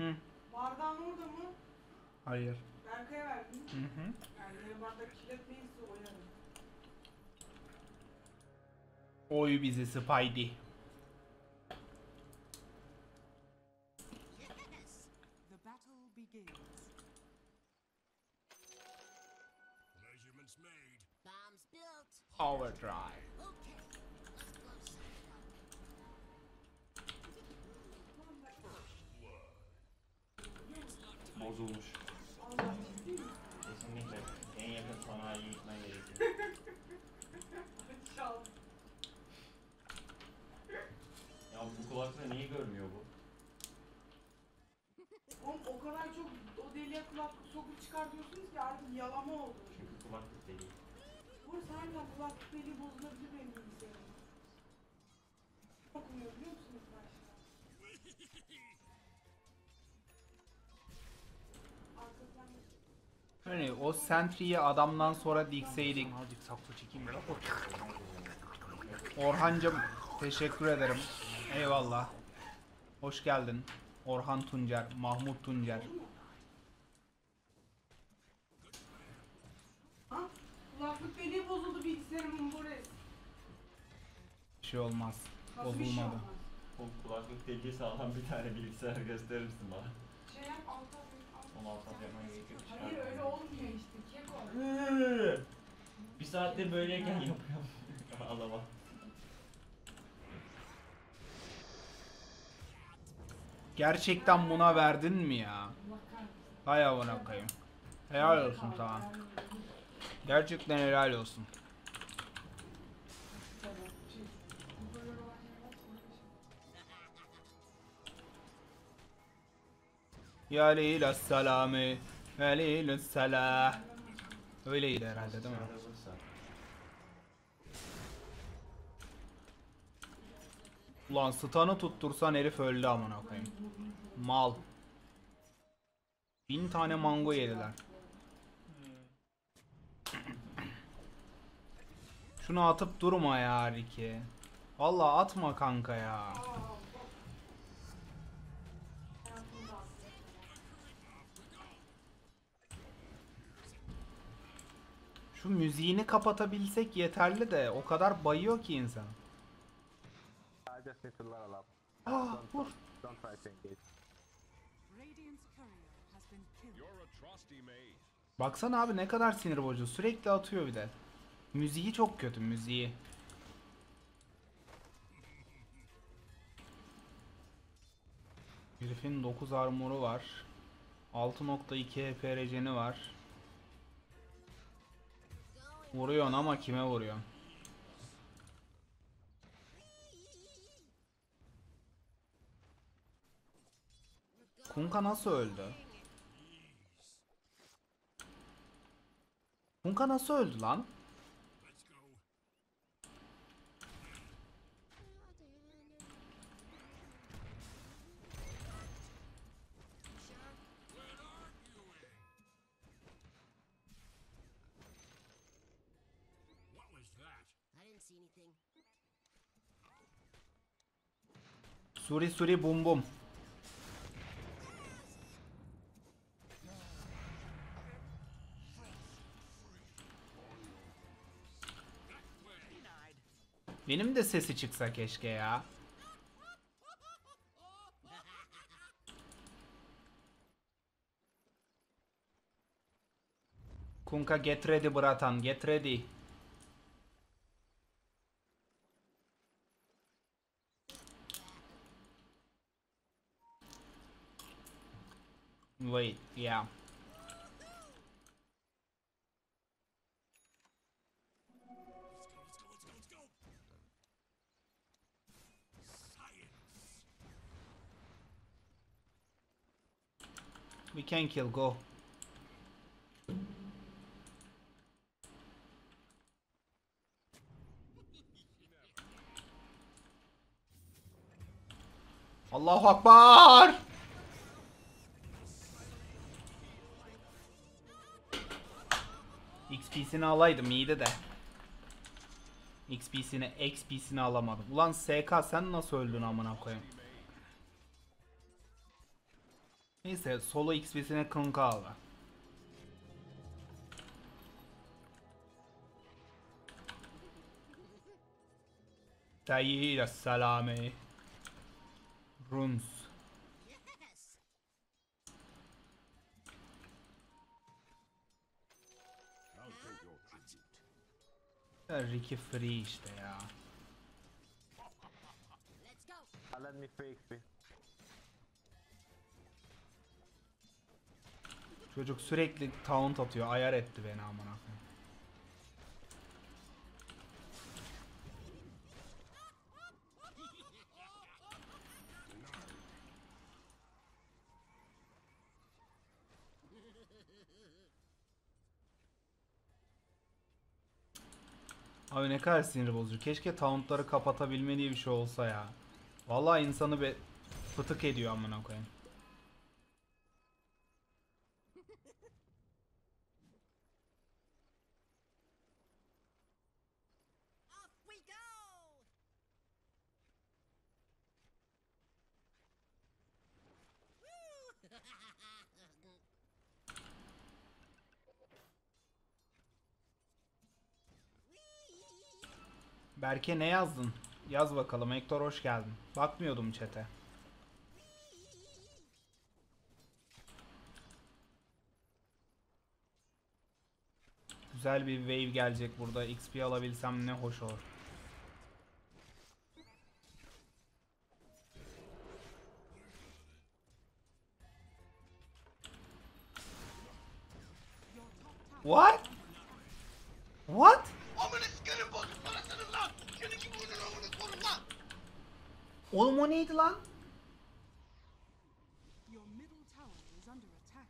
Hı. Bardağın orada mı? Hayır. Berkay'a verdin. Hı hı. Yani yine bardak kirletmeyse oynarım. Oy bizi Spidey. The battle begins. Measurements made. Bombs built. Overdrive. Okay. Explosive. Bozulmuş. Allah ciddi mi? Kesinlikle. En yakın sanayiye gitmen gerekiyor. Hadi çal. Ya bu kulaklığı niye görmüyor bu? Oğlum o kadar çok o deliğe kulaklık sokup çıkartıyorsunuz ki artık yalama oldu. Çünkü kulaklık değil. Burası harbiden kulaklık deliği bozulabilir benim bilgisayarım. Okumuyor biliyor musunuz başta? Arka planda Hani o sentry'yi adamdan sonra dikseydik. Azıcık saklı çekeyim. Orhancım teşekkür ederim. Eyvallah. Hoş geldin. Orhan Tuncer, Mahmut Tuncer. Ha? Kulaklık deliği bozuldu bilgisayarımın Boris. Bir şey olmaz. Nasıl bir şey Bozulmadı. olmaz? Bu kulaklık deliği sağlam bir tane bilgisayar gösterir misin bana? Şey yap alta al. Onu alttan yapmaya gerek yok. Hayır öyle olmuyor işte. Keko. Bir saattir böyleyken yapıyorum. Ağlama. Gerçekten buna verdin mi ya? Allah kahretsin. Hay amına koyayım. Helal olsun sana. Gerçekten helal olsun. Ya leyle selami ve leyle selah. Öyleydi herhalde değil mi? Ulan stun'ı tuttursan herif öldü amına koyayım. Mal. 1000 tane mango yediler. Şunu atıp durma ya Ricky. Vallahi atma kanka ya. Şu müziğini kapatabilsek yeterli de o kadar bayıyor ki insan. I just need to level up. Ah, vur. Don't try to engage. Radiant's courier has been killed. Your atrocity made. Baksana abi ne kadar sinir bozucu. Sürekli atıyor bir de. Müziği çok kötü müziği. Herifin 9 armoru var. 6.2 HP rejeni var. Vuruyorsun ama kime vuruyorsun? Kunka nasıl öldü? Kunka nasıl öldü lan? Let's go. When arguing. What was that? I didn't see anything. Suri suri bum bum. Benim de sesi çıksa keşke ya. Kunka get ready bratan, get ready. Wait, yeah. Let's go. Science. We can kill, go. Allahu Akbar! XP'sini alaydım iyiydi de. XP'sini alamadım. Ulan SK sen nasıl öldün amına koyayım? Neyse solo XP'sine Kunkka aldı. Tayyid salame. Runes. Yes. I'll take your tribute. Ricky free işte ya. Let's go. Let me free XP. Çocuk sürekli taunt atıyor. Ayar etti beni amına koyayım. Abi ne kadar sinir bozucu. Keşke tauntları kapatabilme diye bir şey olsa ya. Vallahi insanı be fıtık ediyor amına koyayım. Off we go. Woo! Berke ne yazdın? Yaz bakalım. Hector hoş geldin. Bakmıyordum chat'e. Güzel bir wave gelecek burada. XP alabilsem ne hoş olur. What? What? Oğlum o neydi lan? Your middle tower is under attack.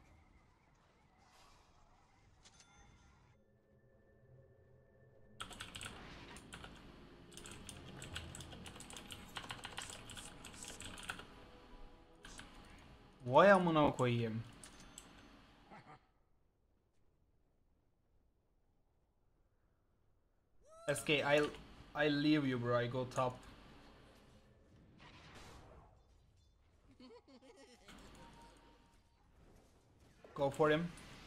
Vay amına koyayım. SK, I'll leave you bro. I go top. Go for him.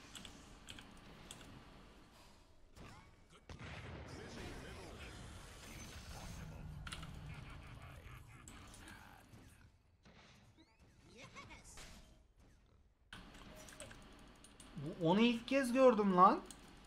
Yes. Onu ilk kez gördüm lan.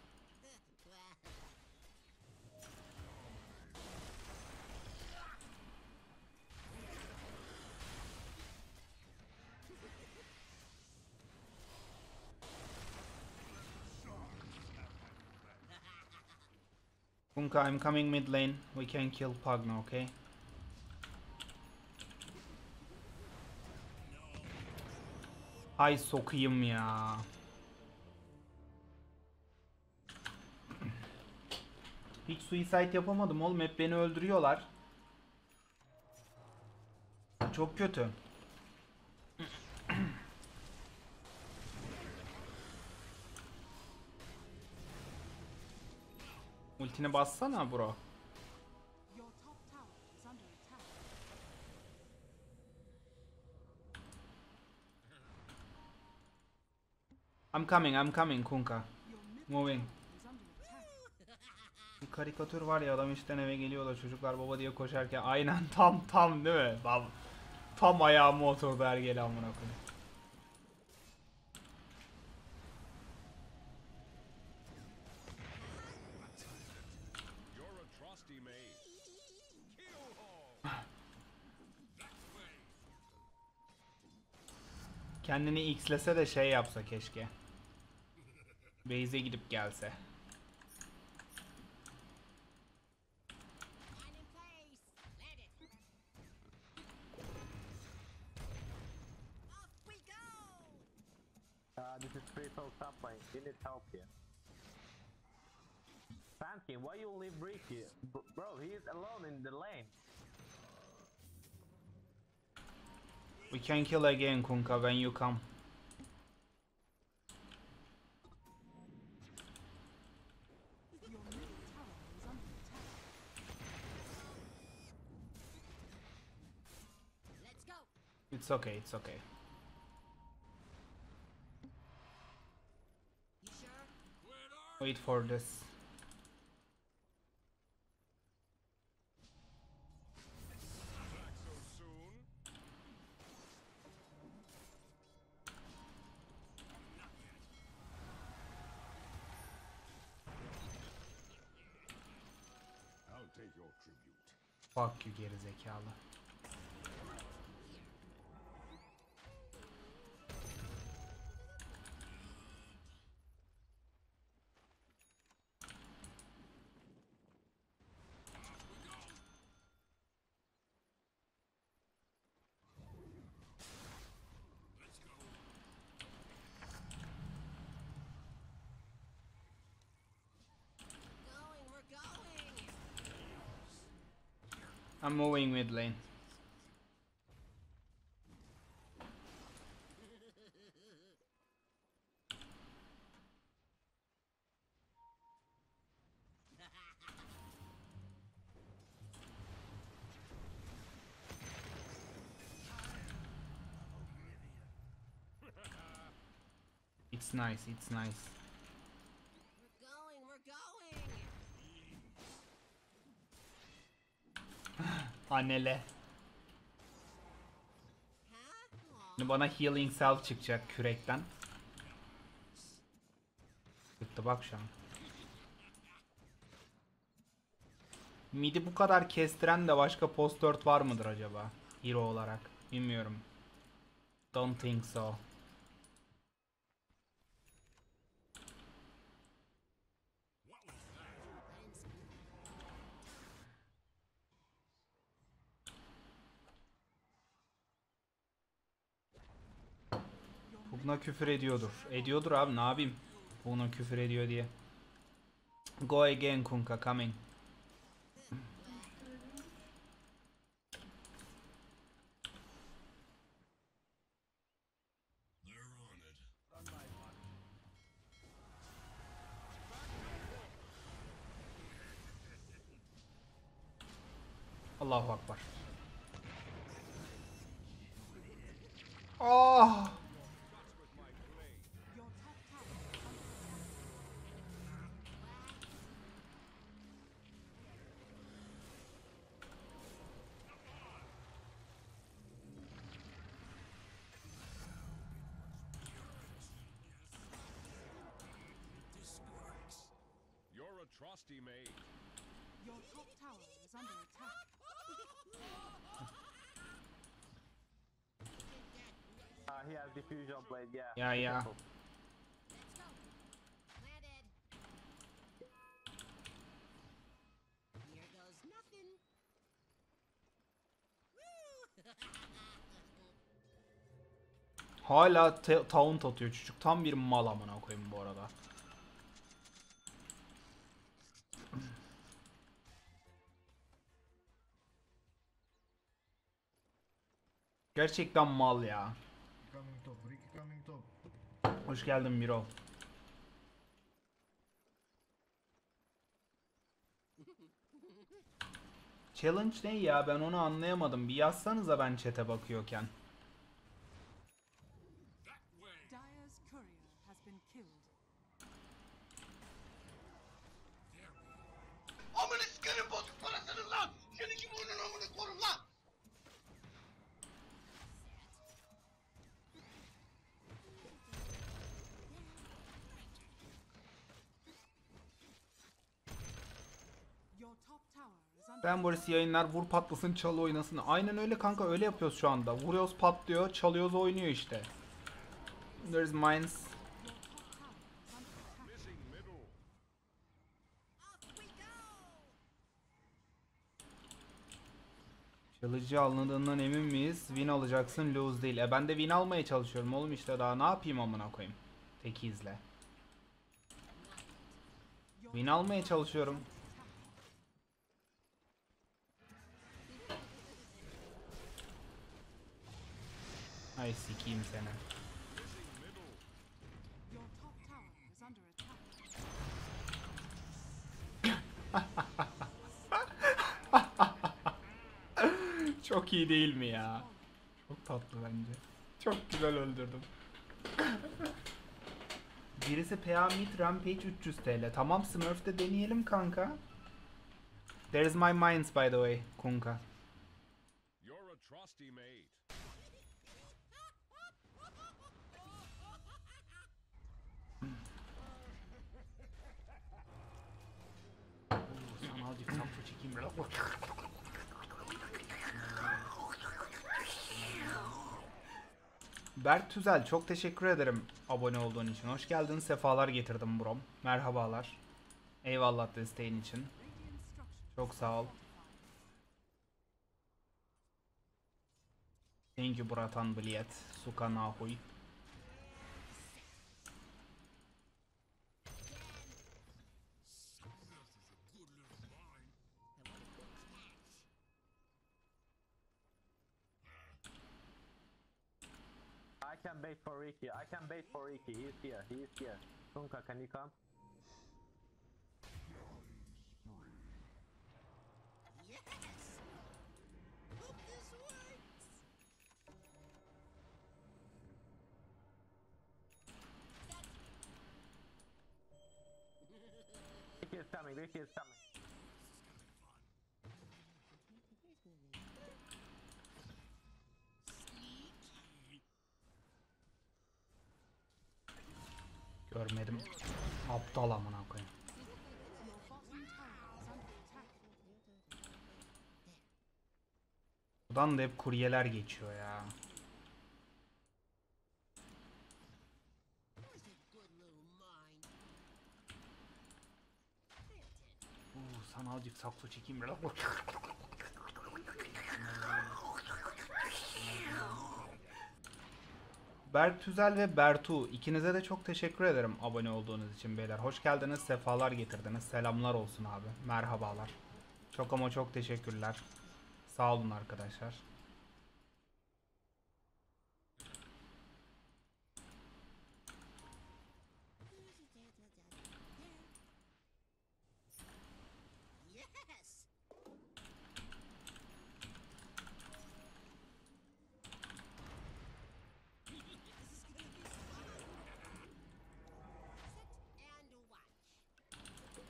Kunkka, I'm coming mid lane. We can kill Pug now, okay? Hay sokayım ya. Hiç suicide yapamadım oğlum. Hep beni öldürüyorlar. Çok kötü. Ultini bassana bro. Your top tower is under attack. I'm coming Kunkka. Your middle Moving. tower is under attack. Bir karikatür var ya, adam işten eve geliyor da çocuklar baba diye koşarken aynen tam değil mi? Tam ayağıma oturdu ergeli amına koyayım. Your atrocity may kill all. Kendini x'lese de şey yapsa keşke. Base'e gidip gelse. I'm in place. Land it. Off we go. This is Crystal top lane. You need help here. Pumpkin, why you leave Ricky? Bro, he is alone in the lane. We can kill again Kunkka when you come. Your middle tower is under attack. Let's go. It's okay, it's okay. Wait for this. Back so soon? I'll take your tribute. Fuck you geri zekalı. We're going. I'm moving mid lane. It's nice, it's nice. We're going. Anele. Huh? Şimdi bana healing self çıkacak kürekten. Çıktı bak şu an. Midi bu kadar kestiren de başka post 4 var mıdır acaba? Hero olarak. Bilmiyorum. Don't think so. Buna küfür ediyordur. Ediyordur abi, ne yapayım? Buna küfür ediyor diye. Go again Kunka, coming. Allahu Akbar. Ah! Your top tower is under attack. You're a trusty maid. Your top tower is under attack. He has diffusion blade, yeah. Yeah, be yeah. careful. Let's go. Landed. Here goes nothing. Woo! Hala taunt atıyor çocuk. Tam bir mal amına koyayım bu arada. Gerçekten mal ya. Coming top, Ricky coming top. Hoş geldin Miro. Challenge ne ya? Ben onu anlayamadım. Bir yazsanıza ben chat'e bakıyorken. Dire's courier has been killed. Amına sikerim bozuk parasını lan! Seni kim onun amına korum lan! Your top tower is under Ben Boris yayınlar vur patlasın çalı oynasın. Aynen öyle kanka, öyle yapıyoruz şu anda. Vuruyoruz patlıyor, çalıyoruz oynuyor işte. There's mines. Missing middle. Off we go! Çalıcı alındığından emin miyiz? Win alacaksın, lose değil. Ben de win almaya çalışıyorum oğlum işte, daha ne yapayım amına koyayım. Teki izle. Win almaya çalışıyorum. Ay sikeyim seni. Your top tower is under attack. Çok iyi değil mi ya? Çok tatlı bence. Çok güzel öldürdüm. Birisi PA Mid Rampage 300 TL. Tamam Smurf'te deneyelim kanka. There's my mines by the way Kunka. You're a trusty mate. Sana azıcık saksı çekeyim. Berk Tüzel çok teşekkür ederim abone olduğun için. Hoş geldin. Sefalar getirdim brom. Merhabalar. Eyvallah desteğin için. Radiant structures Çok sağ ol. Thank you bratan Bliet. Suka nahuy. I can bait for Ricky. I can bait for Ricky. He's here. He is here. Sunka, can you come? Yes! Hope this works! Ricky is coming. Ricky is coming. Görmedim. Aptal amına koyayım. your bottom tower is under attack. Buradan da hep kuryeler geçiyor ya. Where's a good little mine? Sana azıcık saksı çekeyim. Berk Tüzel ve Bertu ikinize de çok teşekkür ederim abone olduğunuz için beyler. Hoş geldiniz, sefalar getirdiniz. Selamlar olsun abi. Merhabalar. Çok ama çok teşekkürler. Sağ olun arkadaşlar. Yes! And watch.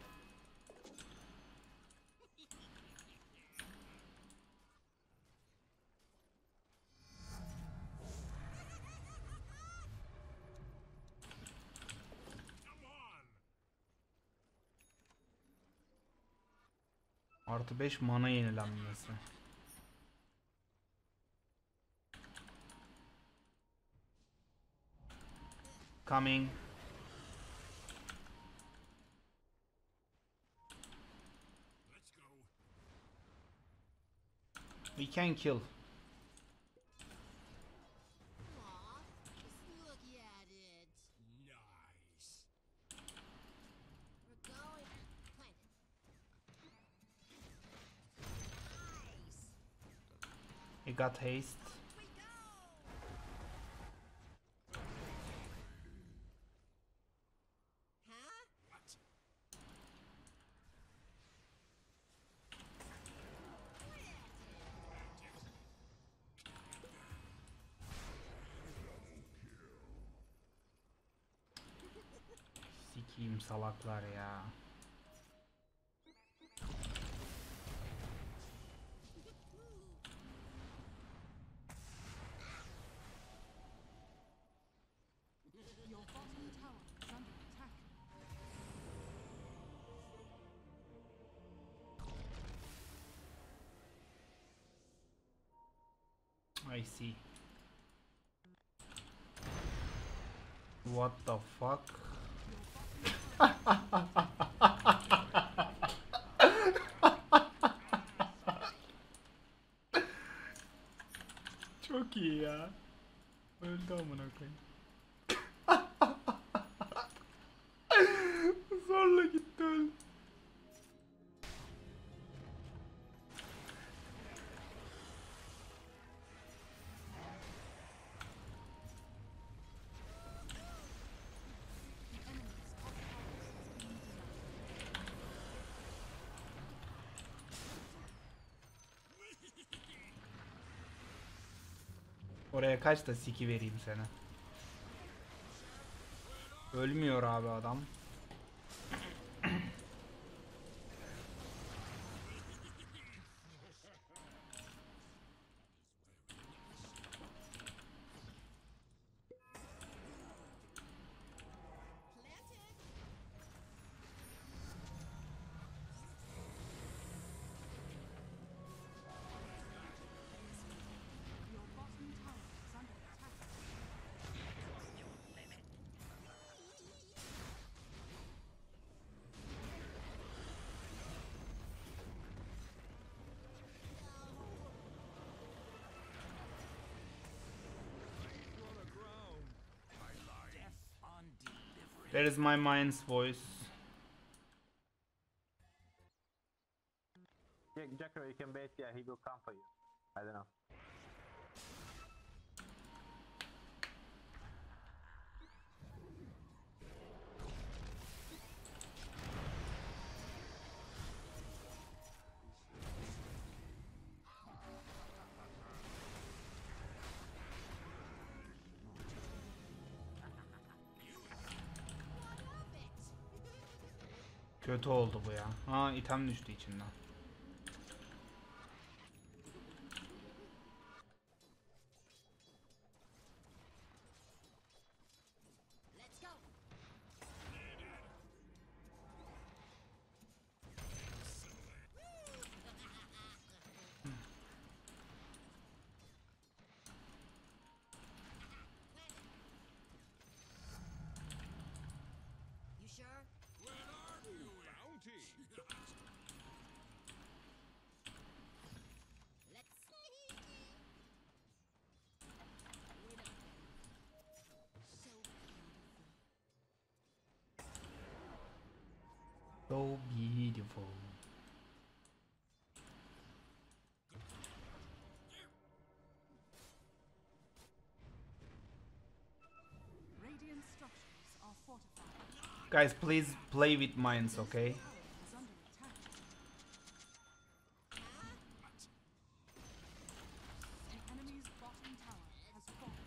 Artı 5 mana yenilenmesi. Coming. Let's go. We can kill. Aw, just look at it. Nice. We're going. Plant it. Nice. He got haste. We go. Huh? What? Sikiyim salaklar ya. Your bottom tower is under attack. I see. What the fuck? Çok iyi ya. Öldü amına koyayım. Zorla gitti öldü. Oraya kaç da siki vereyim sana. Ölmüyor abi adam. Your bottom tower is under attack. There is my mind's voice. Jacker, you can bait. Yeah, he will come for you. I don't know. Kötü oldu bu ya. Ha, item düştü içinden. Let's go. You sure? Bounty. Let's sneaky. Wait up. So beautiful. So beautiful. Radiant structures are fortified. Guys, please play with minds, okay? Tower is under attack. The enemy's bottom tower has fallen.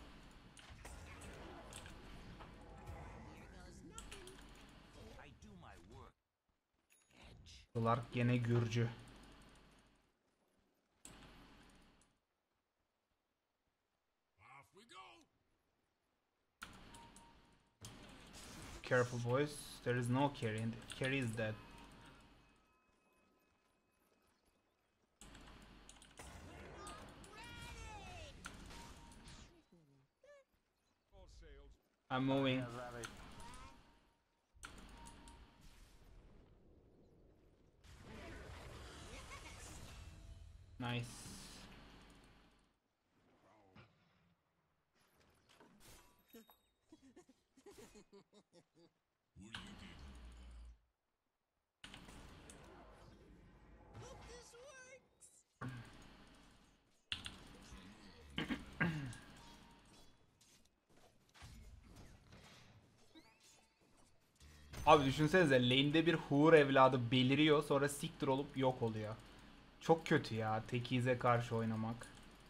Here goes nothing. Clark gene Gürcü. Off we go. Careful boys, there is no carry and carry is dead. All sails. I'm moving. Yeah, rabbit. Nice. Hope this works. Abi düşünsenize, lane'de bir hur evladı beliriyor, sonra siktir olup yok oluyor. Çok kötü ya tekize karşı oynamak.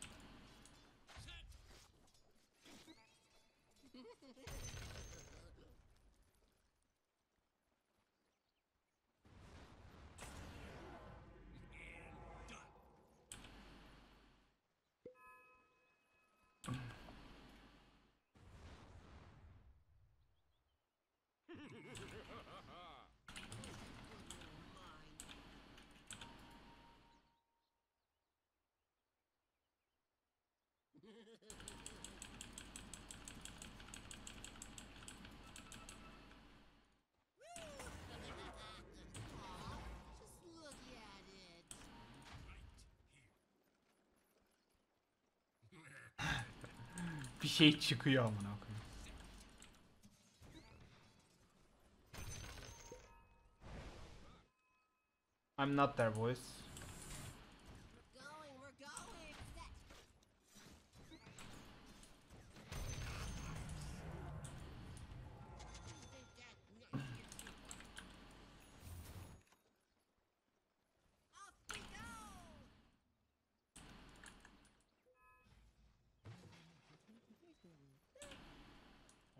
Just look at it. Bir şey çıkıyor amına koyayım. I'm not there boys. We're going. Set. Think that next. Off we go.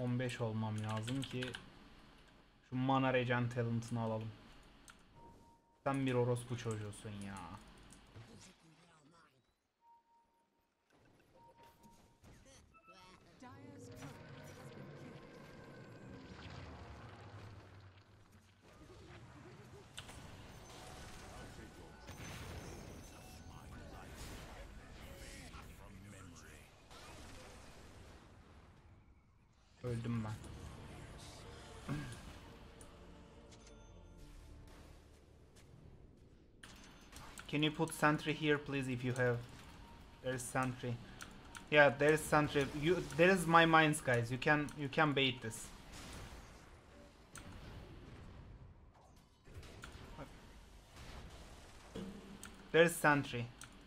15 olmam lazım ki şu mana regen talent'ını alalım. Sen bir orospu çocuğusun ya. Dire's turret has been killed. Öldüm ben. Can you put sentry here please if you have? There is sentry. Yeah, there is sentry. There is my mines, guys. You can bait this. There is sentry.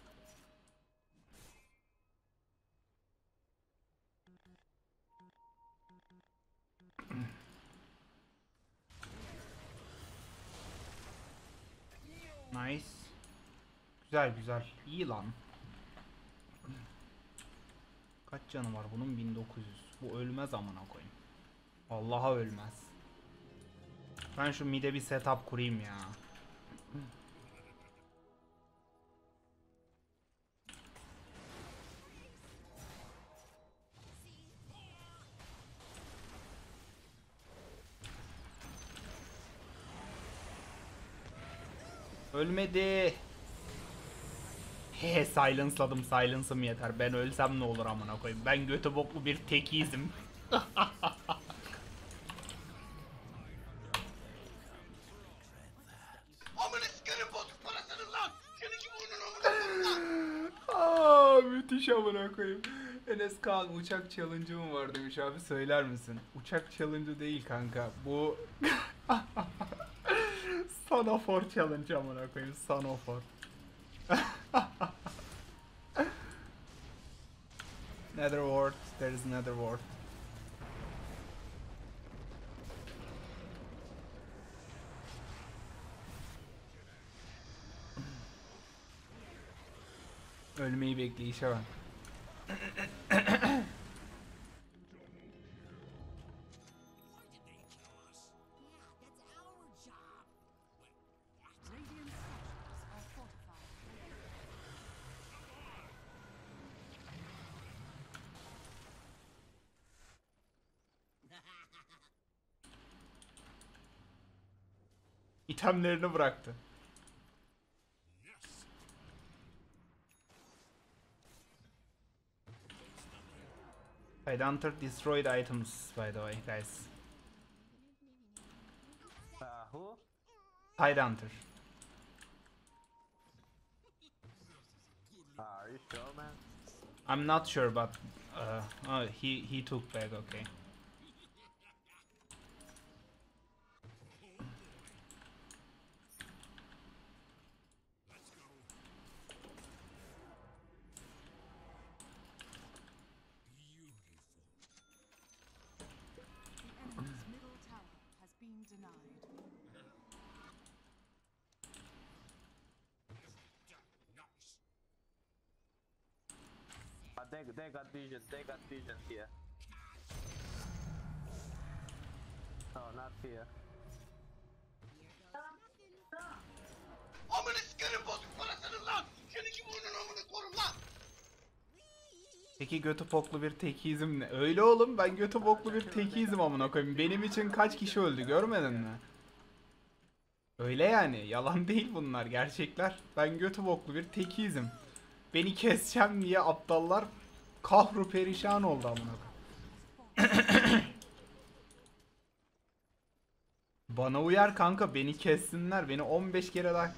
Nice. Güzel güzel. İyi lan. Kaç canı var bunun? 1900. Bu ölmez amına koyayım. Vallahi ölmez. Ben şu mid'e bir setup kurayım ya. Ölmedi. He, silence'ladım. Silence'ım yeter. Ben ölsem ne olur amına koyayım. Ben götü boklu bir tekiyizim. Amına sikerim bozuk parasını lan. Senin gibi onun amına koyayım lan. Aa, müthiş amına koyayım. Enes Kaan uçak challenge'ı mı var demiş abi, söyler misin? Uçak challenge'ı değil kanka. Bu Son of War challenge amına koyayım. Son of War. Netherworld, there is Netherworld. Ölmeyi bekleyişe bak. Radiant structures are fortified. İtemlerini bıraktı. Tidehunter destroyed items, by the way, guys. Who? Tidehunter. Are you sure, man? I'm not sure, but oh, he took back. Okay. The enemy's middle tower has been denied. But they got vision. They got vision here. No, not here. Amına sikerim bozuk parasını lan. Senin gibi onun amına koyayım lan. Peki götü poklu bir tekizm ne? Öyle oğlum, ben götü poklu bir tekizm amına koyayım. Benim için kaç kişi öldü görmedin mi? Öyle yani, yalan değil bunlar, gerçekler. Ben götü boklu bir tekizm. Beni keseceğim diye aptallar kahru perişan oldu amına koyayım. Bana uyar kanka, beni kessinler, beni 15 kere daha...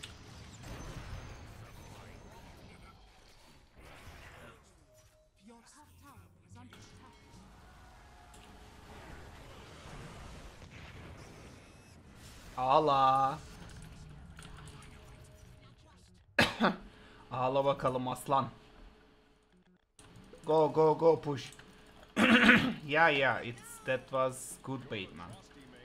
Your top tower is under attack. Ağla. Ağla bakalım aslan. Go go go push. Yeah, that was good bait man.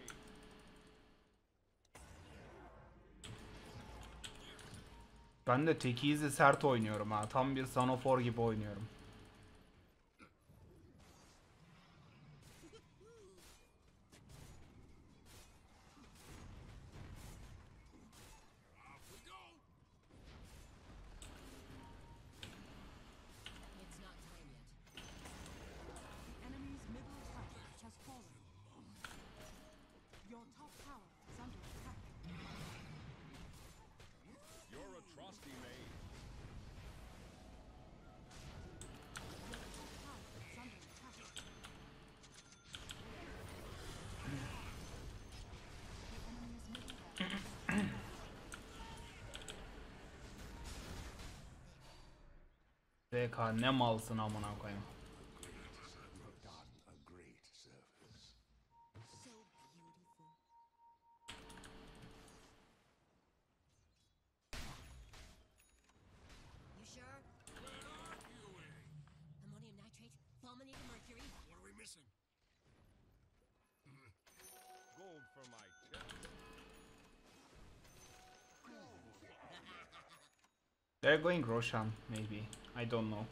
Ben de tekizle sert oynuyorum ha. Tam bir Son of War gibi oynuyorum. AFK ne malsın amına koyayım. So beautiful. You sure? Ammonium nitrate, fulminated mercury. What are we missing? Gold for my chest. They're going Roshan maybe. I don't know.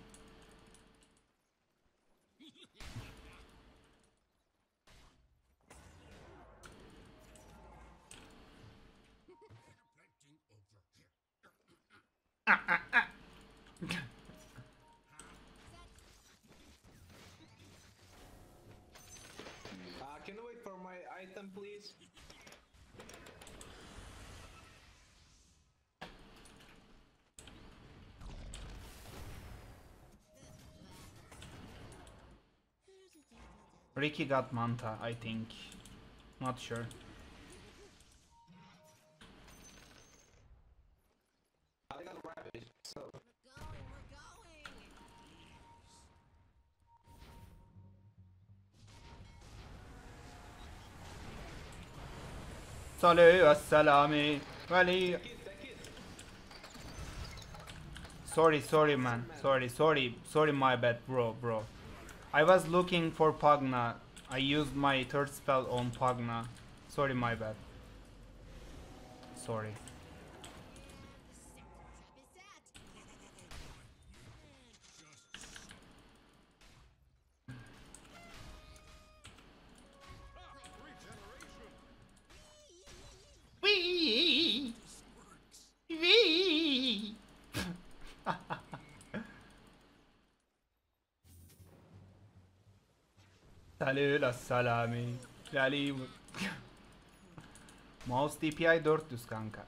Can you wait for my item, please? Ricky got Manta, I think. Not sure. I got rabbit, so. We're going. Salü esselami. Veli. Sorry man. Sorry my bad bro. I was looking for Pugna. I used my third spell on Pugna. Sorry my bad. Sorry. Wee. Wee. Salü salami. Lali. Mouse DPI 400 kanka.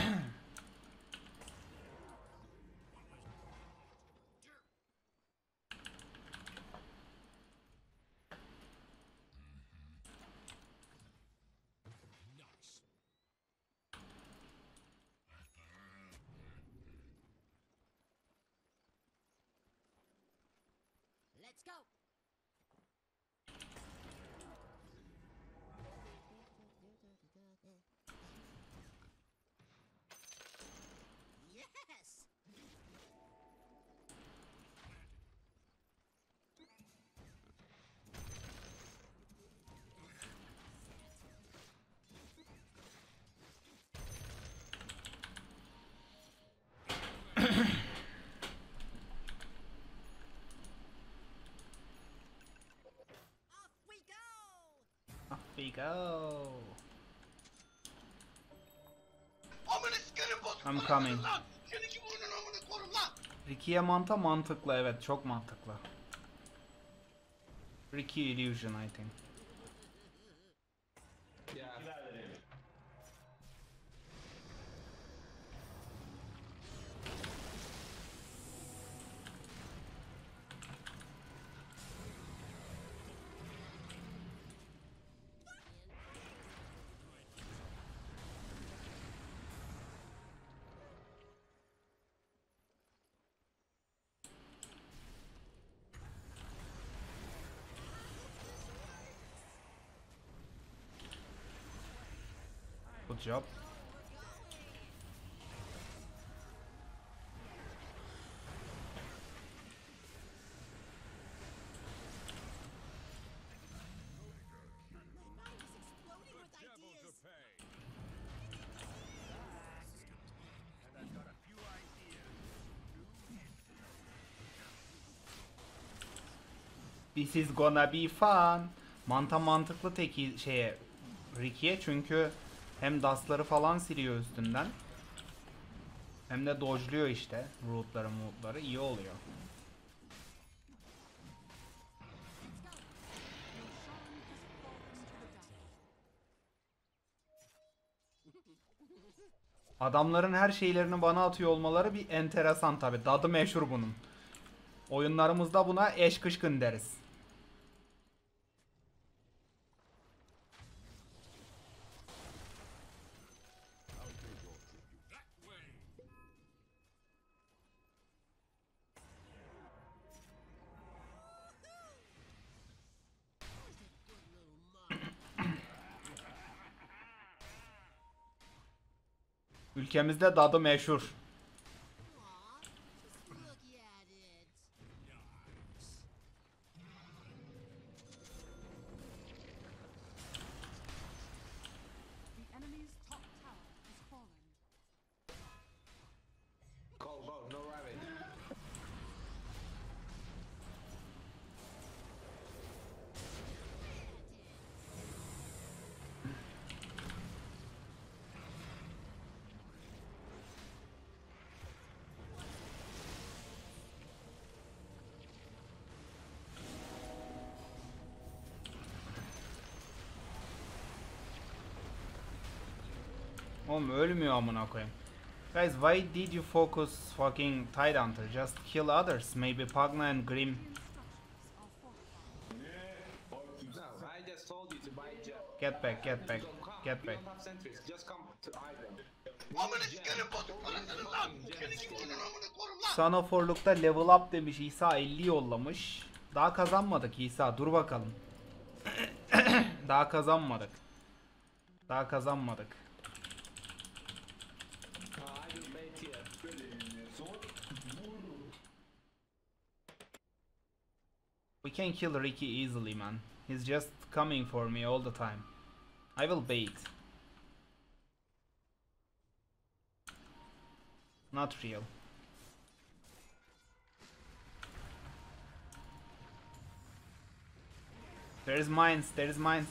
Let's go. Yes. Off we go. Off we go. Amına sikerim bozuk I'm parasını coming. lan. Senin gibi oyunun amına korum lan. Ricky'ye manta mantıklı, evet, çok mantıklı. Ricky Illusion I think. Yeah. Good job. Devil to pay. This is gonna be fun. Manta mantıklı teki şeye Ricky'ye, çünkü hem dustları falan siliyor üstünden. Hem de dodge'luyor işte. Root'ları iyi oluyor. Adamların her şeylerini bana atıyor olmaları bir enteresan tabi. Dadı meşhur bunun. Oyunlarımızda buna eş kışkın deriz. Ülkemizde dadı meşhur. Aw, just look at it. The enemy's top tower has fallen. Go, no ravage. Oğlum ölmüyor amına koyayım. Guys, why did you focus fucking Tidehunter? Just kill others. Maybe Pugna and Grim. Structures are fortified. No, I just told you to buy jet. Get back, get back, Don't come. get We back. don't have sentries. Just come to Ivan. Amına sikerim bozuk parasını lan. Senin gibi onun amını korum lan. Son of Warlock'ta level up demiş, İsa 50 yollamış. Daha kazanmadık İsa, dur bakalım. Daha kazanmadık. Daha kazanmadık. I will bait here. We can kill Ricky easily, man. He's just coming for me all the time. I will bait. Not real. There is mines, there is mines.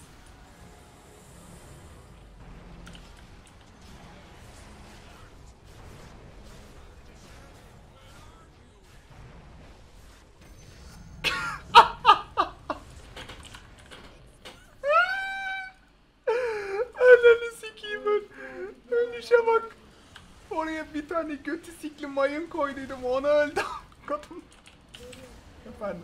Ananı sikeyim ben. Ölüşe bak. Oraya bir tane götü sikli mayın koyduydum, ona öldü. Kadın. Efendim.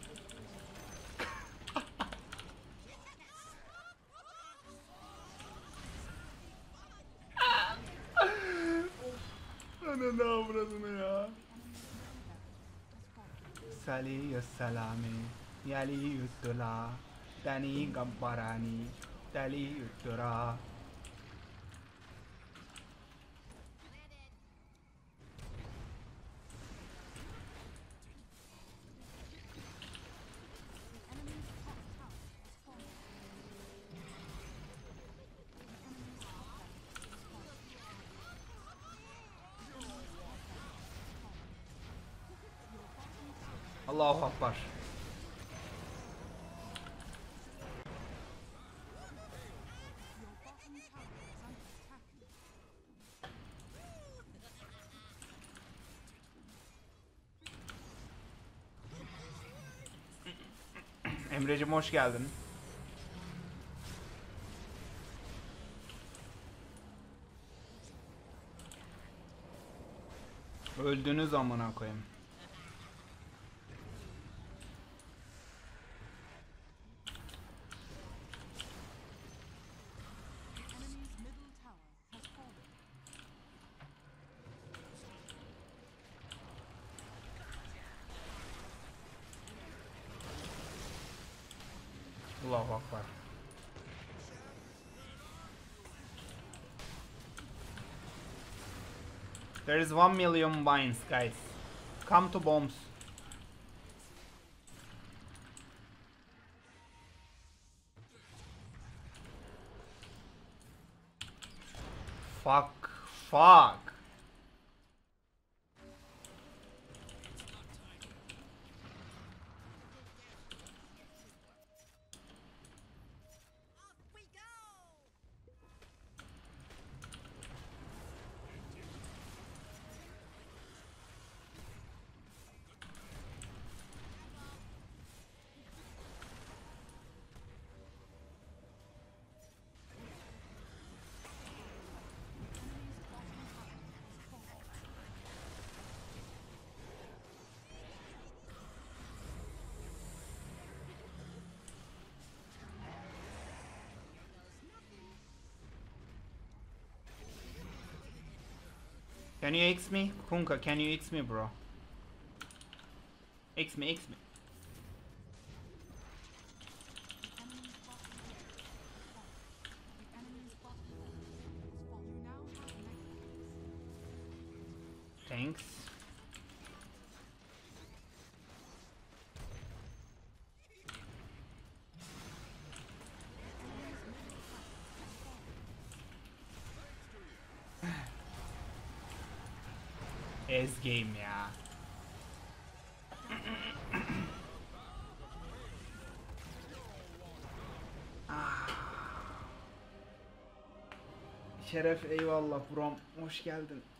Ananı avradını ya. Sali salami, yali yuttula, dani gambarani, dali yuttura. The enemy's top tower has fallen. The enemy's top tower has fallen. Allahu Akbar. Your bottom tower is under attack. Emre'cim hoş geldin. Öldünüz amına koyayım. The enemy's middle tower has fallen. Allahu Akbar. There is 1 million mines, guys. Come to bombs. Fuck. Fuck. Off we go! Can you X me? Kunka, can you X me, bro? X me, X me. The enemy's bottom tower has fallen. The enemy's bottom tower has fallen. You now have mega. Thanks. Ez game ya. Şeref eyvallah brom. Hoş geldin.